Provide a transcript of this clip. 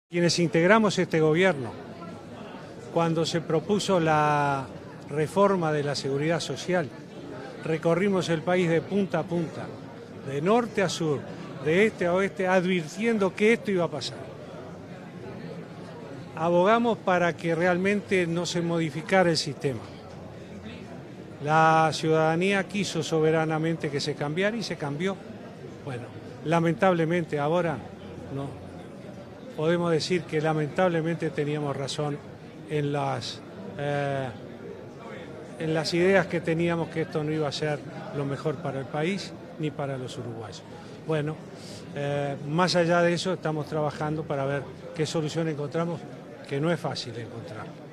Quienes integramos este gobierno, cuando se propuso la reforma de la seguridad social, recorrimos el país de punta a punta, de norte a sur, de este a oeste, advirtiendo que esto iba a pasar. Abogamos para que realmente no se modificara el sistema. La ciudadanía quiso soberanamente que se cambiara y se cambió. Bueno, lamentablemente ahora no. Podemos decir que lamentablemente teníamos razón en las ideas que teníamos, que esto no iba a ser lo mejor para el país ni para los uruguayos. Bueno, más allá de eso estamos trabajando para ver qué solución encontramos, que no es fácil encontrar.